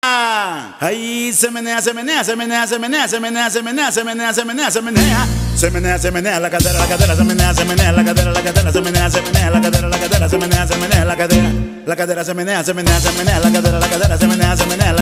Ahí se menea, se menea, se menea, se menea, se menea, se menea, se menea, se menea, se menea. Se menea, se menea la cadera, se menea, se menea la cadera, se menea, se menea la cadera, se menea, se menea la cadera. La cadera se menea, se menea, se menea la cadera, se menea, se menea la